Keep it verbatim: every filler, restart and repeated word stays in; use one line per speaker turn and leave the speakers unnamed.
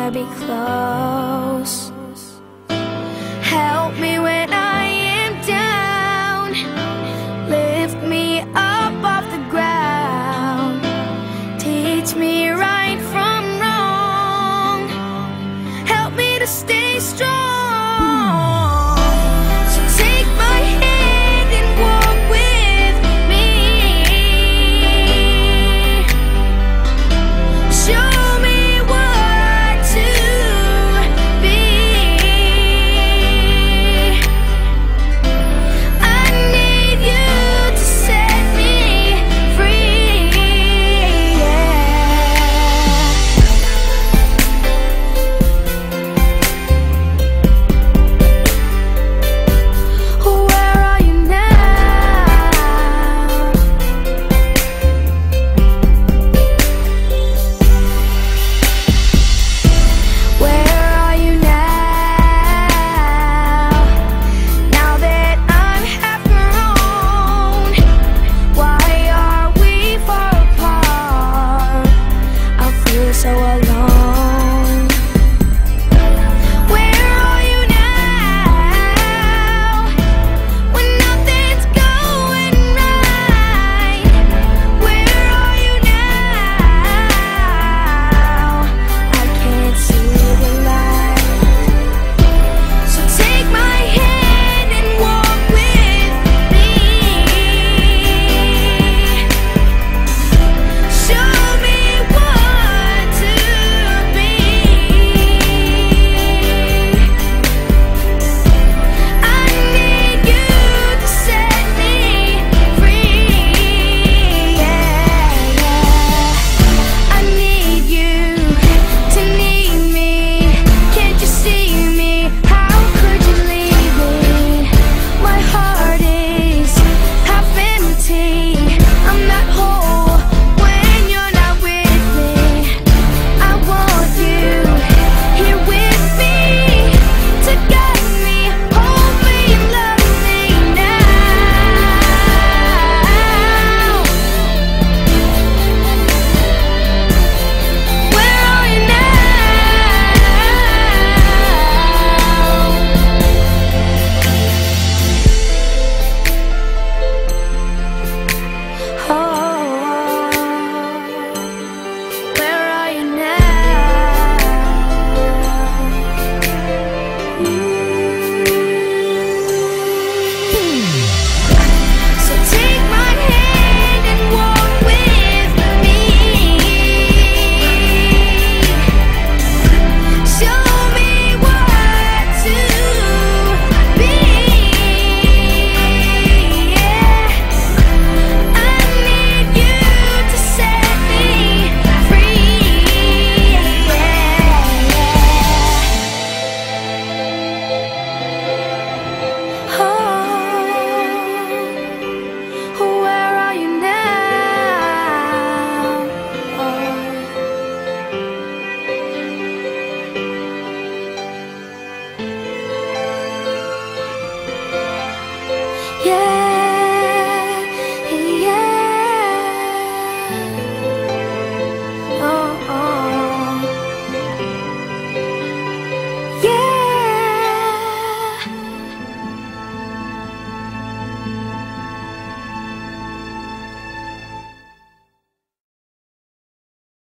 wanna be close. Help me when I am down, lift me up off the ground, teach me right from wrong, help me to stay strong. So take my hand and walk with me, show me what to be. I need you to set me free, Where are you now? Where are you now? Now that I'm half grown, why are we far apart? I feel so alone. Where are you now? When nothing's going right, where are you now? I can't see the light. So take my hand and walk with me, show me what to be. I need you to set me free, yeah, yeah. I need you to need me. Can't you see me? How could you leave me? My heart is half empty. I'm not whole when you're not with me. I want you here with me to guide me, hold me, and love me now. Where are you now? Oh, where are you now? So take my hand and walk with me, show me what to be. I need you to set me free, Oh, where are you now? Oh, yeah.